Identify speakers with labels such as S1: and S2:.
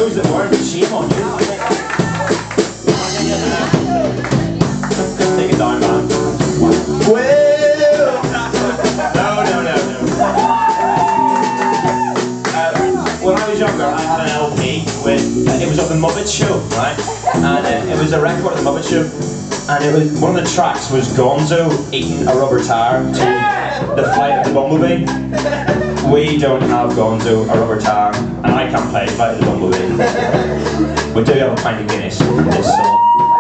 S1: those that weren't, shame on you. Take it down, man. Well, no. When I was younger, I had an LP with, it was of the Muppet Show, right? And it was a record of the Muppet Show. And it was, one of the tracks was Gonzo eating a rubber tyre to the flight of the Bumblebee. We don't have Gonzo, a rubber tyre, and I can't play Flight of the Bumblebee. We do have a pint of Guinness in this song.